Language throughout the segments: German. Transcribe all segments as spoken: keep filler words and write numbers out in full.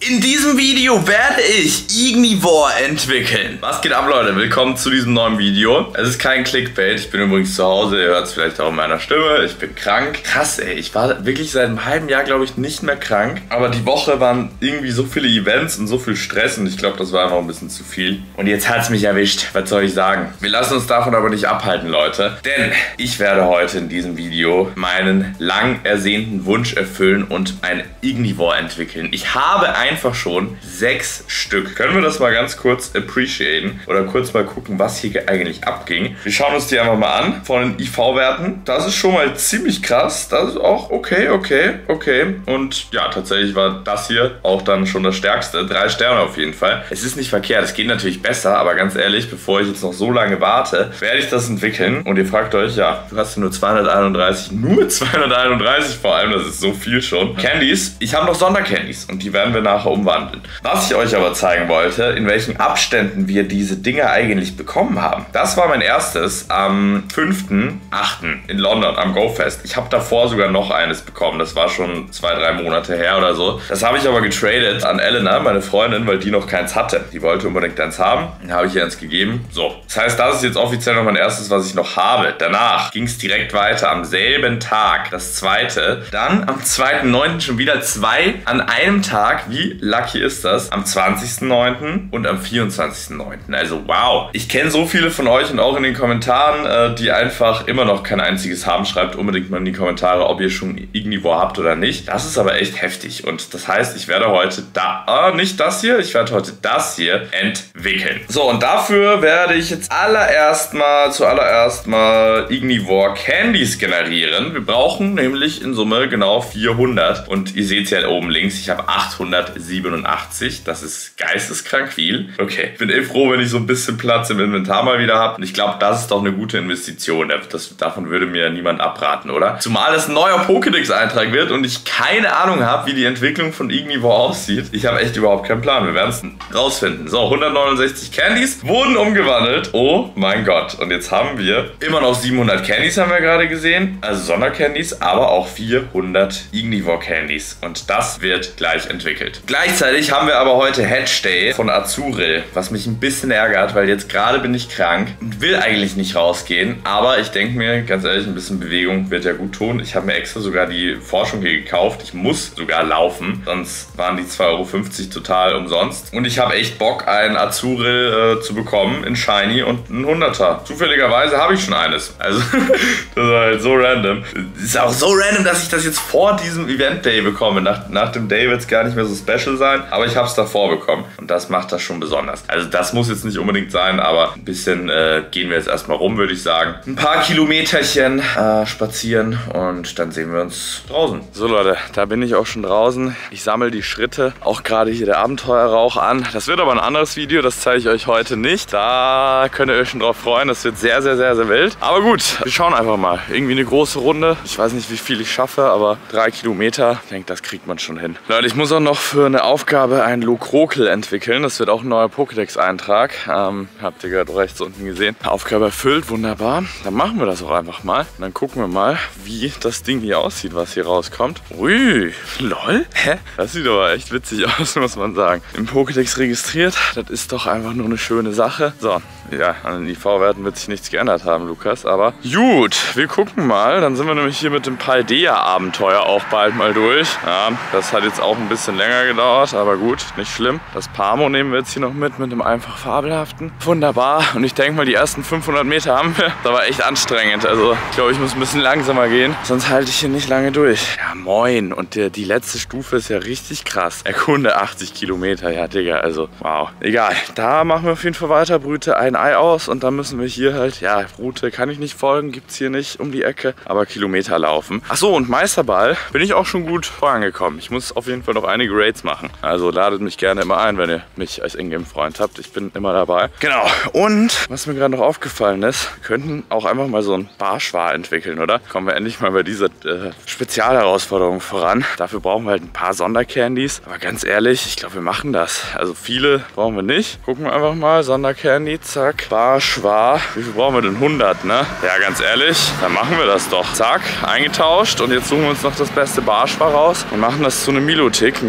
In diesem Video werde ich Ignivore entwickeln. Was geht ab, Leute? Willkommen zu diesem neuen Video. Es ist kein Clickbait. Ich bin übrigens zu Hause. Ihr hört es vielleicht auch in meiner Stimme. Ich bin krank. Krass, ey. Ich war wirklich seit einem halben Jahr, glaube ich, nicht mehr krank. Aber die Woche waren irgendwie so viele Events und so viel Stress. Und ich glaube, das war einfach ein bisschen zu viel. Und jetzt hat es mich erwischt. Was soll ich sagen? Wir lassen uns davon aber nicht abhalten, Leute. Denn ich werde heute in diesem Video meinen lang ersehnten Wunsch erfüllen und ein Ignivore entwickeln. Ich habe ein einfach schon sechs Stück. Können wir das mal ganz kurz appreciaten oder kurz mal gucken, was hier eigentlich abging. Wir schauen uns die einfach mal an von den I V-Werten. Das ist schon mal ziemlich krass. Das ist auch okay, okay, okay. Und ja, tatsächlich war das hier auch dann schon das Stärkste. Drei Sterne auf jeden Fall. Es ist nicht verkehrt. Es geht natürlich besser, aber ganz ehrlich, bevor ich jetzt noch so lange warte, werde ich das entwickeln. Und ihr fragt euch, ja, du hast ja nur zweihunderteinunddreißig, nur zweihunderteinunddreißig vor allem, das ist so viel schon. Candies, ich habe noch Sondercandies und die werden wir nachher umwandeln. Was ich euch aber zeigen wollte, in welchen Abständen wir diese Dinger eigentlich bekommen haben. Das war mein erstes am fünften achten in London am GoFest. Ich habe davor sogar noch eines bekommen. Das war schon zwei, drei Monate her oder so. Das habe ich aber getradet an Elena, meine Freundin, weil die noch keins hatte. Die wollte unbedingt eins haben. Dann habe ich ihr eins gegeben. So, das heißt, das ist jetzt offiziell noch mein erstes, was ich noch habe. Danach ging es direkt weiter am selben Tag. Das zweite. Dann am zweiten neunten schon wieder zwei an einem Tag. Wie lucky ist das? Am zwanzigsten neunten und am vierundzwanzigsten neunten Also wow. Ich kenne so viele von euch und auch in den Kommentaren, äh, die einfach immer noch kein einziges haben. Schreibt unbedingt mal in die Kommentare, ob ihr schon Ignivore habt oder nicht. Das ist aber echt heftig. Und das heißt, ich werde heute da, äh, nicht das hier, ich werde heute das hier entwickeln. So, und dafür werde ich jetzt allererst mal, zuallererst mal Ignivore Candies generieren. Wir brauchen nämlich in Summe genau vierhundert. Und ihr seht es ja oben links, ich habe achthundertsiebenundachtzig. Das ist geisteskrank viel. Okay, ich bin eh froh, wenn ich so ein bisschen Platz im Inventar mal wieder habe. Und ich glaube, das ist doch eine gute Investition. Das, davon würde mir niemand abraten, oder? Zumal es ein neuer Pokédex-Eintrag wird und ich keine Ahnung habe, wie die Entwicklung von Ignivore aussieht. Ich habe echt überhaupt keinen Plan. Wir werden es rausfinden. So, hundertneunundsechzig Candies wurden umgewandelt. Oh mein Gott. Und jetzt haben wir immer noch siebenhundert Candies, haben wir gerade gesehen. Also Sondercandies, aber auch vierhundert Ignivore Candies. Und das wird gleich entwickelt. Gleichzeitig haben wir aber heute Hatch Day von Azuril, was mich ein bisschen ärgert, weil jetzt gerade bin ich krank und will eigentlich nicht rausgehen. Aber ich denke mir, ganz ehrlich, ein bisschen Bewegung wird ja gut tun. Ich habe mir extra sogar die Forschung hier gekauft. Ich muss sogar laufen, sonst waren die zwei Euro fünfzig total umsonst. Und ich habe echt Bock, ein Azuril äh, zu bekommen in Shiny und ein hunderter. Zufälligerweise habe ich schon eines. Also, das ist halt so random. Ist auch so random, dass ich das jetzt vor diesem Event Day bekomme. Nach, nach dem Day wird es gar nicht mehr so special sein, aber ich habe es davor bekommen. Und das macht das schon besonders. Also das muss jetzt nicht unbedingt sein, aber ein bisschen äh, gehen wir jetzt erstmal rum, würde ich sagen. Ein paar Kilometerchen äh, spazieren und dann sehen wir uns draußen. So Leute, da bin ich auch schon draußen. Ich sammle die Schritte, auch gerade hier der Abenteuerrauch an. Das wird aber ein anderes Video, das zeige ich euch heute nicht. Da könnt ihr euch schon drauf freuen. Das wird sehr, sehr, sehr, sehr wild. Aber gut, wir schauen einfach mal. Irgendwie eine große Runde. Ich weiß nicht, wie viel ich schaffe, aber drei Kilometer. Ich denke, das kriegt man schon hin. Leute, ich muss auch noch für eine Aufgabe ein Lokrokel entwickeln. Das wird auch ein neuer Pokédex-Eintrag. Ähm, habt ihr gerade rechts unten gesehen. Aufgabe erfüllt, wunderbar. Dann machen wir das auch einfach mal. Und dann gucken wir mal, wie das Ding hier aussieht, was hier rauskommt. Ui, lol. Hä? Das sieht aber echt witzig aus, muss man sagen. Im Pokédex registriert, das ist doch einfach nur eine schöne Sache. So, ja, an den I V-Werten wird sich nichts geändert haben, Lukas. Aber gut, wir gucken mal. Dann sind wir nämlich hier mit dem Paldea-Abenteuer auch bald mal durch. Ja, das hat jetzt auch ein bisschen länger gedauert, aber gut, nicht schlimm. Das Pamo nehmen wir jetzt hier noch mit, mit dem einfach fabelhaften. Wunderbar. Und ich denke mal, die ersten fünfhundert Meter haben wir. Das war echt anstrengend. Also ich glaube, ich muss ein bisschen langsamer gehen, sonst halte ich hier nicht lange durch. Ja, moin. Und der, die letzte Stufe ist ja richtig krass. Erkunde achtzig Kilometer. Ja, Digga, also wow. Egal. Da machen wir auf jeden Fall weiter. Brüte ein Ei aus und dann müssen wir hier halt, ja, Route kann ich nicht folgen, gibt es hier nicht um die Ecke, aber Kilometer laufen. Achso, und Meisterball bin ich auch schon gut vorangekommen. Ich muss auf jeden Fall noch einige Raids machen. Also ladet mich gerne immer ein, wenn ihr mich als Ingame-Freund habt. Ich bin immer dabei. Genau. Und was mir gerade noch aufgefallen ist, wir könnten auch einfach mal so ein Barschwar entwickeln, oder? Kommen wir endlich mal bei dieser äh, Spezialherausforderung voran. Dafür brauchen wir halt ein paar Sondercandies. Aber ganz ehrlich, ich glaube, wir machen das. Also viele brauchen wir nicht. Gucken wir einfach mal. Sondercandy, zack. Barschwar. Wie viel brauchen wir denn? hundert, ne? Ja, ganz ehrlich, dann machen wir das doch. Zack, eingetauscht. Und jetzt suchen wir uns noch das beste Barschwar raus und machen das zu einem Milotic. Ein hunderter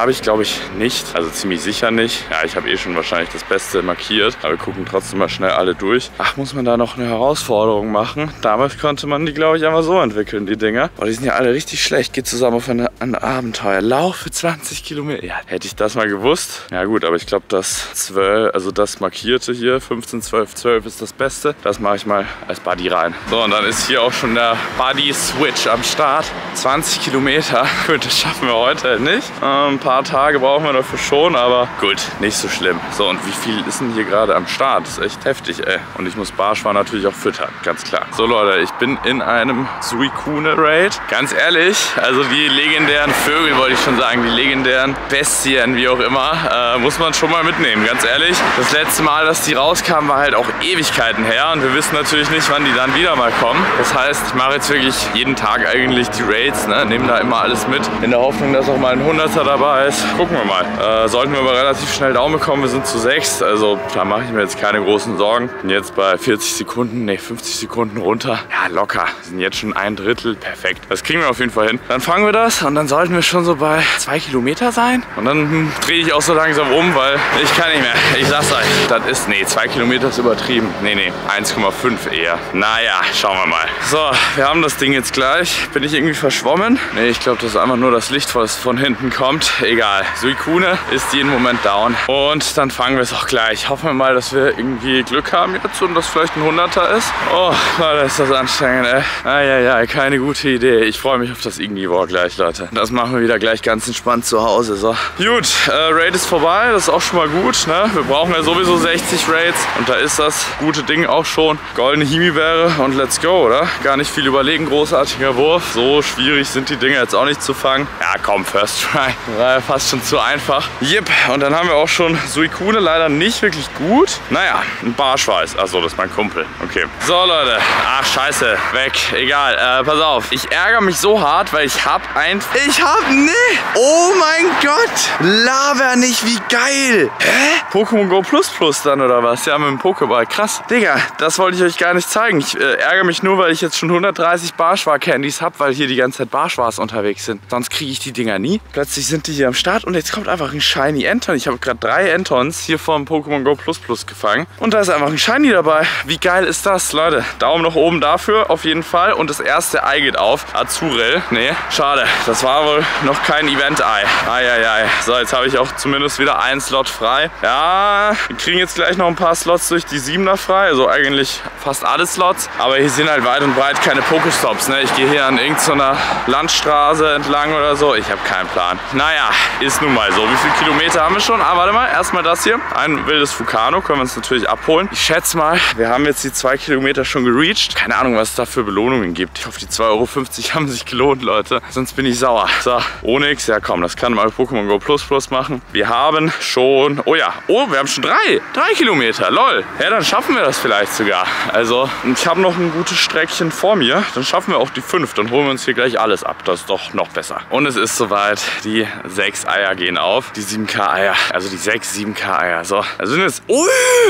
habe ich, glaube ich, nicht. Also ziemlich sicher nicht. Ja, ich habe eh schon wahrscheinlich das Beste markiert. Aber wir gucken trotzdem mal schnell alle durch. Ach, muss man da noch eine Herausforderung machen? Damals konnte man die, glaube ich, einfach so entwickeln, die Dinger. Boah, die sind ja alle richtig schlecht. Geht zusammen auf eine, ein Abenteuer. Laufe zwanzig Kilometer. Ja, hätte ich das mal gewusst. Ja gut, aber ich glaube, das zwölf, also das markierte hier, fünfzehn, zwölf, zwölf ist das Beste. Das mache ich mal als Buddy rein. So, und dann ist hier auch schon der Buddy Switch am Start. zwanzig Kilometer. Gut, das schaffen wir heute halt nicht. Äh, ein paar Tage brauchen wir dafür schon, aber gut, nicht so schlimm. So, und wie viel ist denn hier gerade am Start? Das ist echt heftig, ey. Und ich muss Barschwan natürlich auch füttern, ganz klar. So Leute, ich bin in einem Suicune Raid. Ganz ehrlich, also die legendären Vögel, wollte ich schon sagen, die legendären Bestien, wie auch immer, äh, muss man schon mal mitnehmen, ganz ehrlich. Das letzte Mal, dass die rauskamen, war halt auch Ewigkeiten her und wir wissen natürlich nicht, wann die dann wieder mal kommen. Das heißt, ich mache jetzt wirklich jeden Tag eigentlich die Raids, ne? Nehme da immer alles mit, in der Hoffnung, dass auch mal ein Hunderter dabei ist. Gucken wir mal. Äh, sollten wir aber relativ schnell Daumen bekommen, wir sind zu sechs, also da mache ich mir jetzt keine großen Sorgen. Bin jetzt bei vierzig Sekunden, ne, fünfzig Sekunden runter. Ja, locker. Wir sind jetzt schon ein Drittel. Perfekt. Das kriegen wir auf jeden Fall hin. Dann fangen wir das und dann sollten wir schon so bei zwei Kilometer sein. Und dann hm, drehe ich auch so langsam um, weil ich kann nicht mehr. Ich sag's euch, das ist, nee, zwei Kilometer ist übertrieben. Nee, nee, eins Komma fünf eher. Naja, schauen wir mal. So, wir haben das Ding jetzt gleich. Bin ich irgendwie verschwommen? Nee, ich glaube, das ist einfach nur das Licht, was von hinten kommt. Egal. Suicune ist jeden Moment down. Und dann fangen wir es auch gleich. Hoffen wir mal, dass wir irgendwie Glück haben jetzt und dass vielleicht ein Hunderter ist. Oh, Leute, ist das anstrengend, ey. Ah, ja, ja, keine gute Idee. Ich freue mich auf das Ignivore gleich, Leute. Das machen wir wieder gleich ganz entspannt zu Hause. So. Gut, äh, Raid ist vorbei. Das ist auch schon mal gut, ne? Wir brauchen ja sowieso sechzig Raids. Und da ist das gute Ding auch schon. Goldene Himbeere und let's go, oder? Gar nicht viel überlegen. Großartiger Wurf. So schwierig sind die Dinger jetzt auch nicht zu fangen. Ja, komm, First Try. War ja fast schon zu einfach. Yep, und dann haben wir auch schon Suicune. Leider nicht wirklich gut. Naja, ein Barschweiß. Achso, das ist mein Kumpel. Okay. So, Leute. Ach, scheiße. Weg. Egal. Äh, pass auf. Ich ärgere mich so hart, weil ich hab ein... Ich hab... Nee. Oh mein Gott. Laber nicht. Wie geil. Hä? Pokémon Go Plus Plus dann, oder was? Ja, mit dem Pokéball. Krass. Digga, das wollte ich euch gar nicht zeigen. Ich äh, ärgere mich nur, weil ich jetzt schon hundertdreißig Barschwar-Candies hab, weil hier die ganze Zeit Barschwars unterwegs sind. Sonst kriege ich die Dinger nie. Plötzlich sind die hier am Start und jetzt kommt einfach ein Shiny Enton. Ich habe gerade drei Entons hier vom Pokémon Go Plus Plus gefangen. Und da ist einfach ein Shiny dabei. Wie geil ist das, Leute? Daumen nach oben dafür, auf jeden Fall. Und das erste Ei geht auf. Azurel. Nee, schade. Das war wohl noch kein Event-Ei. Eieiei. So, jetzt habe ich auch zumindest wieder einen Slot frei. Ja, wir kriegen jetzt gleich noch ein paar Slots durch die Siebener frei. Also eigentlich fast alle Slots. Aber hier sind halt weit und breit keine Pokestops. Ne? Ich gehe hier an irgendeiner Landstraße entlang oder so. Ich habe keinen Plan. Naja, ist nun mal so. Wie viele Kilometer haben wir schon? Ah, warte mal. Erstmal das hier. Ein wildes Fukano. Können wir uns natürlich abholen. Ich schätze mal, wir haben jetzt die zwei Kilometer schon gereached. Keine Ahnung, was es da für Belohnungen gibt. Ich hoffe, die zwei Euro fünfzig haben sich gelohnt, Leute. Sonst bin ich sauer. So, Onyx. Ja, komm, das kann mal Pokémon Go Plus Plus machen. Wir haben schon... Oh ja. Oh, wir haben schon drei. Drei Kilometer. Lol. Ja, dann schaffen wir das vielleicht sogar. Also, ich habe noch ein gutes Streckchen vor mir. Dann schaffen wir auch die fünf. Dann holen wir uns hier gleich alles ab. Das ist doch noch besser. Und es ist soweit. Die sechs Eier gehen auf. Die sieben K Eier. Also die sechs sieben K Eier. So, also sind jetzt... Ui,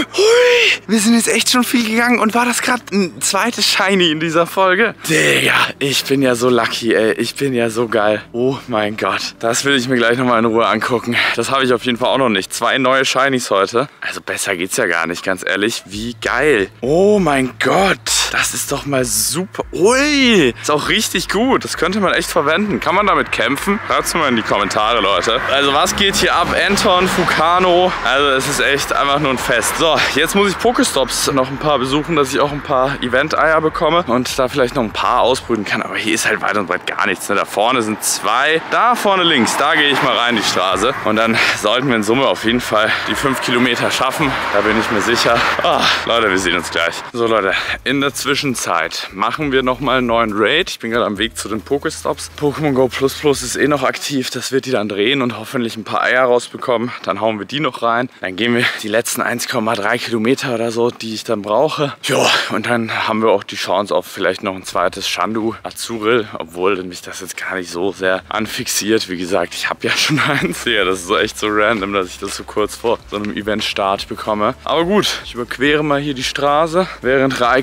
ui. Wir sind jetzt echt schon viel gegangen. Und war das gerade ein zweites Shiny in dieser Folge? Digga, ich bin ja so lucky, ey. Ich bin ja so geil. Oh mein Gott. Das will ich mir gleich nochmal in Ruhe angucken. Das habe ich auf jeden Fall auch noch nicht. Zwei neue Shinies heute. Also besser geht's ja gar nicht, ganz ehrlich. Wie geil. Oh mein Gott. Das ist doch mal super. Ui. Ist auch richtig gut. Das könnte man echt verwenden. Kann man damit kämpfen? Schreibt's mal in die Kommentare, Leute. Also was geht hier ab? Enton, Fukano. Also es ist echt einfach nur ein Fest. So, jetzt muss ich Pokestops noch ein paar besuchen, dass ich auch ein paar Event-Eier bekomme und da vielleicht noch ein paar ausbrüten kann. Aber hier ist halt weit und breit gar nichts. Ne? Da vorne sind zwei. Da vorne links, da gehe ich mal rein, die Straße. Und dann sollten wir in Summe auf jeden Fall die fünf Kilometer schaffen. Da bin ich mir sicher. Oh, Leute, wir sehen uns gleich. So, Leute, in der Zwischenzeit machen wir nochmal einen neuen Raid. Ich bin gerade am Weg zu den Pokestops. Pokémon Go Plus Plus ist eh noch aktiv. Das wird die dann drehen und hoffentlich ein paar Eier rausbekommen. Dann hauen wir die noch rein. Dann gehen wir die letzten eins Komma drei Kilometer oder so, die ich dann brauche. Ja, und dann haben wir auch die Chance auf vielleicht noch ein zweites Shandu Azuril, obwohl mich das jetzt gar nicht so sehr anfixiert. Wie gesagt, ich habe ja schon eins. Ja, das ist so echt so random, dass ich das so kurz vor so einem Event-Start bekomme. Aber gut, ich überquere mal hier die Straße, während Raikou hier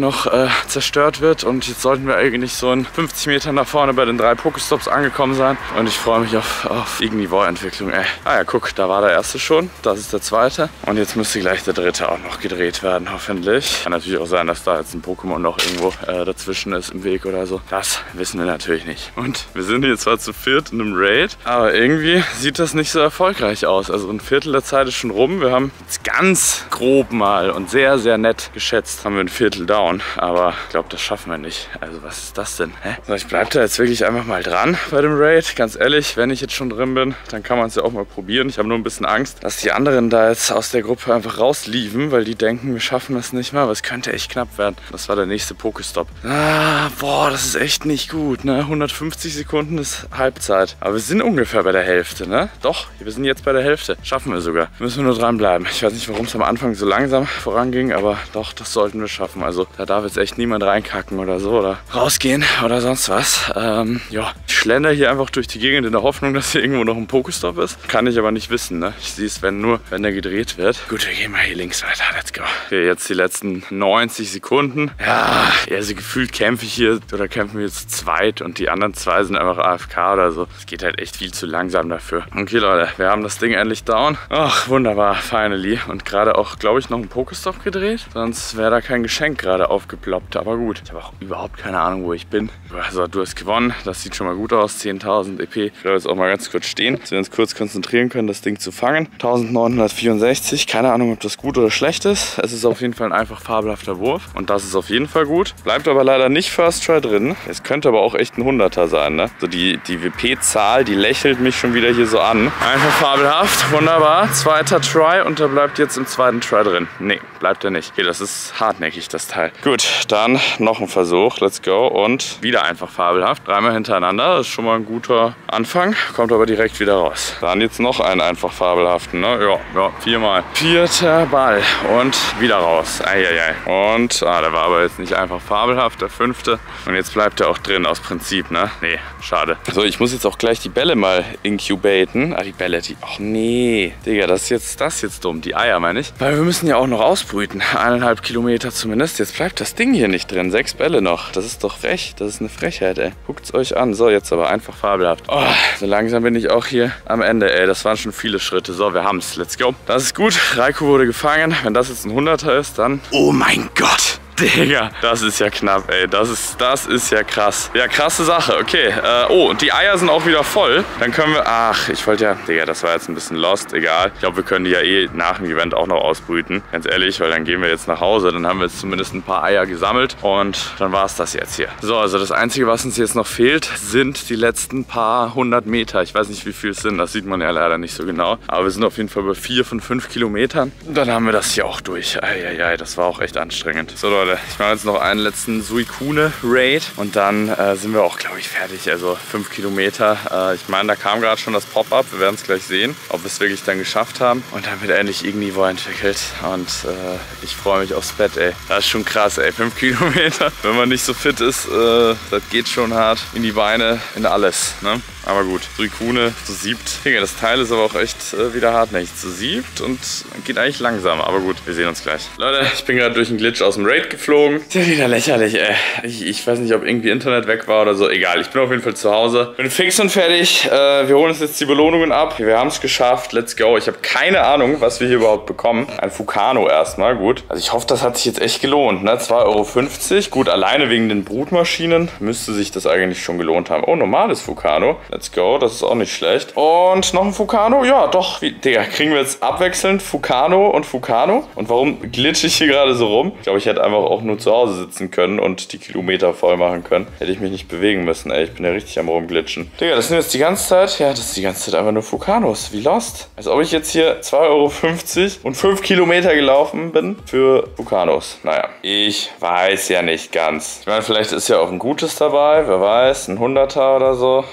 noch äh, zerstört wird. Und jetzt sollten wir eigentlich so in fünfzig Metern nach vorne bei den drei Pokestops angekommen sein. Und ich freue mich auf, auf Ignivore-Entwicklung, ey. Ah ja, guck, da war der erste schon. Das ist der zweite. Und jetzt müsste gleich der dritte auch noch gedreht werden, hoffentlich. Kann natürlich auch sein, dass da jetzt ein Pokémon noch irgendwo äh, dazwischen ist im Weg oder so. Das wissen wir natürlich nicht. Und wir sind hier zwar zu viert in einem Raid, aber irgendwie sieht das nicht so erfolgreich aus. Also ein Viertel der Zeit ist schon rum. Wir haben jetzt ganz grob mal und sehr, sehr nett geschätzt, haben wir ein Viertel down. Aber ich glaube, das schaffen wir nicht. Also was ist das denn? Hä? So, ich bleibe da jetzt wirklich einfach mal dran bei dem Raid. Ganz ehrlich, wenn ich jetzt schon drin bin, dann kann man es ja auch mal probieren. Ich habe nur ein bisschen Angst, dass die anderen da jetzt aus der Gruppe einfach rausliefen, weil die denken, wir schaffen das nicht mal. Aber es könnte echt knapp werden. Das war der nächste Pokestop. Ah, boah, das ist echt nicht gut, ne? hundertfünfzig Sekunden ist Halbzeit. Aber wir sind ungefähr bei der Hälfte, ne? Doch, wir sind jetzt bei der Hälfte. Schaffen wir sogar. Müssen wir nur dranbleiben. Ich weiß nicht, warum es am Anfang so langsam voranging, aber doch, das sollten wir schaffen. Also da darf jetzt echt niemand reinkacken oder so oder rausgehen oder sonst was. Ähm, ja, ich schlender hier einfach durch die Gegend in der Hoffnung, dass hier irgendwo noch ein Pokestop ist. Kann ich aber nicht wissen, ne? Ich sehe es, wenn nur, wenn der gedreht wird. Gut, wir gehen mal hier links weiter. Let's go. Okay, jetzt die letzten neunzig Sekunden. Ja, also gefühlt kämpfe ich hier oder kämpfen wir jetzt zu zweit und die anderen zwei sind einfach A F K oder so. Es geht halt echt viel zu langsam dafür. Okay, Leute, wir haben das Ding endlich down. Ach, wunderbar, finally. Und gerade auch, glaube ich, noch einen Pokestop gedreht. Sonst wäre da kein Geschenk gerade aufgeploppt. Aber gut, ich habe auch überhaupt keine Ahnung, wo ich bin. Also, du hast gewonnen. Das sieht schon mal gut aus. zehntausend E P. Ich werde jetzt auch mal ganz kurz stehen, dass wir uns kurz konzentrieren können, das Ding zu fangen. neunzehnhundertvierundsechzig. Keine Ahnung, ob das gut oder schlecht ist. Es ist auf jeden Fall ein einfach fabelhafter Wurf. Und das ist auf jeden Fall gut. Bleibt aber leider nicht First Try drin. Es könnte aber auch echt ein Hunderter sein, ne? So die, die W P-Zahl, die lächelt mich schon wieder hier so an. Einfach fabelhaft. Wunderbar. Zweiter Try und der bleibt jetzt im zweiten Try drin. Nee, bleibt er nicht. Okay, das ist hartnäckig, das Teil. Gut, dann noch ein Versuch. Let's go. Und wieder einfach fabelhaft. Dreimal hintereinander. Das ist schon mal ein guter Anfang. Kommt aber direkt wieder raus. Dann jetzt noch einen einfach fabelhaften, ne? Ja, ja, viermal. Vierter Ball. Und wieder raus. Eieiei. Und, ah, der war aber jetzt nicht einfach fabelhaft, der fünfte. Und jetzt bleibt er auch drin, aus Prinzip, ne? Nee, schade. So, ich muss jetzt auch gleich die Bälle mal incubaten. Ah, die Bälle, die... Ach nee. Digga, das ist jetzt, das ist jetzt dumm. Die Eier, meine ich. Weil wir müssen ja auch noch ausbrüten. Eineinhalb Kilometer zumindest. Jetzt bleibt das Ding hier nicht drin. Sechs Bälle noch. Das ist doch frech. Das ist eine Frechheit, ey. Guckt's euch an. So, jetzt aber einfach fabelhaft. Oh, so langsam bin ich auch hier am Ende, ey. Das waren schon viele Schritte. So, wir haben's. Let's go. Das ist gut. Raikou wurde gefangen. Wenn das jetzt ein Hunderter ist, dann... Oh mein Gott! Digga, das ist ja knapp, ey. Das ist, das ist ja krass. Ja, krasse Sache. Okay. Äh, oh, und die Eier sind auch wieder voll. Dann können wir... Ach, ich wollte ja... Digga, das war jetzt ein bisschen lost. Egal. Ich glaube, wir können die ja eh nach dem Event auch noch ausbrüten. Ganz ehrlich, weil dann gehen wir jetzt nach Hause. Dann haben wir jetzt zumindest ein paar Eier gesammelt. Und dann war es das jetzt hier. So, also das Einzige, was uns jetzt noch fehlt, sind die letzten paar hundert Meter. Ich weiß nicht, wie viel es sind. Das sieht man ja leider nicht so genau. Aber wir sind auf jeden Fall bei vier von fünf Kilometern. Und dann haben wir das hier auch durch. Eieiei, das war auch echt anstrengend. So, Leute. Ich mache jetzt noch einen letzten Suicune-Raid und dann äh, sind wir auch, glaube ich, fertig. Also fünf Kilometer. Äh, ich meine, da kam gerade schon das Pop-Up. Wir werden es gleich sehen, ob wir es wirklich dann geschafft haben. Und dann wird endlich Ignivore entwickelt. Und äh, ich freue mich aufs Bett, ey. Das ist schon krass, ey. fünf Kilometer. Wenn man nicht so fit ist, äh, das geht schon hart in die Beine, in alles, ne? Aber gut, Suicune zu siebt. Digga, das Teil ist aber auch echt äh, wieder hartnäckig. Zu siebt und geht eigentlich langsam. Aber gut, wir sehen uns gleich. Leute, ich bin gerade durch einen Glitch aus dem Raid geflogen. Ist ja wieder lächerlich, ey. Ich, ich weiß nicht, ob irgendwie Internet weg war oder so. Egal, ich bin auf jeden Fall zu Hause. Bin fix und fertig. Äh, wir holen uns jetzt die Belohnungen ab. Wir haben es geschafft. Let's go. Ich habe keine Ahnung, was wir hier überhaupt bekommen. Ein Fukano erstmal, gut. Also ich hoffe, das hat sich jetzt echt gelohnt, ne? zwei Euro fünfzig. Gut, alleine wegen den Brutmaschinen müsste sich das eigentlich schon gelohnt haben. Oh, normales Fukano. Let's go, das ist auch nicht schlecht. Und noch ein Fukano? Ja, doch. Wie, Digga, kriegen wir jetzt abwechselnd Fukano und Fukano? Und warum glitsche ich hier gerade so rum? Ich glaube, ich hätte einfach auch nur zu Hause sitzen können und die Kilometer voll machen können. Hätte ich mich nicht bewegen müssen, ey. Ich bin ja richtig am rumglitschen. Digga, das sind jetzt die ganze Zeit, ja, das ist die ganze Zeit einfach nur Fukanos. Wie lost. Als ob ich jetzt hier zwei Euro fünfzig und fünf Kilometer gelaufen bin für Fukanos. Naja, ich weiß ja nicht ganz. Ich meine, vielleicht ist ja auch ein gutes dabei. Wer weiß, ein Hunderter oder so. Oder noch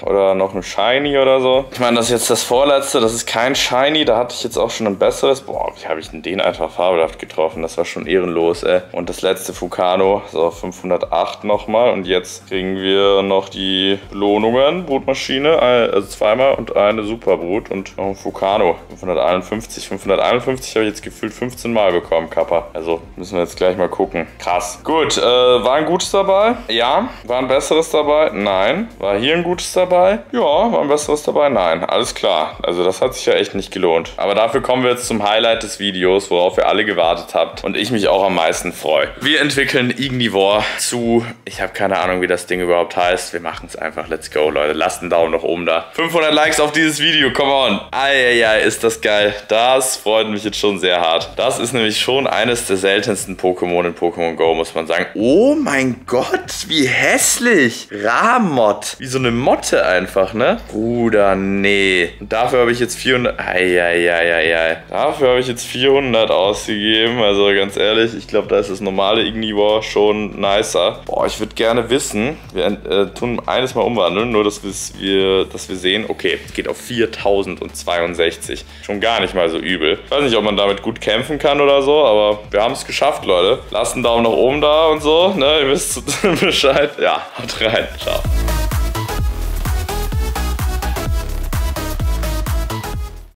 noch ein Shiny oder so. Ich meine, das ist jetzt das vorletzte, das ist kein Shiny, da hatte ich jetzt auch schon ein besseres. Boah, wie habe ich denn den einfach fabelhaft getroffen? Das war schon ehrenlos, ey. Und das letzte Fukano, so fünfhundertacht nochmal. Und jetzt kriegen wir noch die Belohnungen, Brutmaschine, also zweimal und eine Superbrut und noch ein Fukano. fünfhunderteinundfünfzig. fünfhunderteinundfünfzig habe ich jetzt gefühlt fünfzehn Mal bekommen, Kappa. Also müssen wir jetzt gleich mal gucken. Krass. Gut, äh, war ein gutes dabei? Ja. War ein besseres dabei? Nein. War hier ein gutes dabei? Ja. War ein besseres dabei? Nein. Alles klar. Also das hat sich ja echt nicht gelohnt. Aber dafür kommen wir jetzt zum Highlight des Videos, worauf ihr alle gewartet habt und ich mich auch am meisten freue. Wir entwickeln Ignivore zu, ich habe keine Ahnung, wie das Ding überhaupt heißt. Wir machen es einfach. Let's go, Leute. Lasst einen Daumen nach oben da. fünfhundert Likes auf dieses Video. Come on. Eieiei, ist das geil. Das freut mich jetzt schon sehr hart. Das ist nämlich schon eines der seltensten Pokémon in Pokémon Go, muss man sagen. Oh mein Gott, wie hässlich. Ramot. Wie so eine Motte einfach, ne? Bruder, nee. Und dafür habe ich jetzt vierhundert... Eieieiei. Dafür habe ich jetzt vierhundert ausgegeben. Also ganz ehrlich, ich glaube, da ist das normale Ignivore schon nicer. Boah, ich würde gerne wissen, wir äh, tun eines mal umwandeln, nur dass, wir, dass wir sehen, okay, es geht auf viertausendzweiundsechzig. Schon gar nicht mal so übel. Ich weiß nicht, ob man damit gut kämpfen kann oder so, aber wir haben es geschafft, Leute. Lasst einen Daumen nach oben da und so, ne? Ihr wisst Bescheid. Ja, haut rein. Ciao.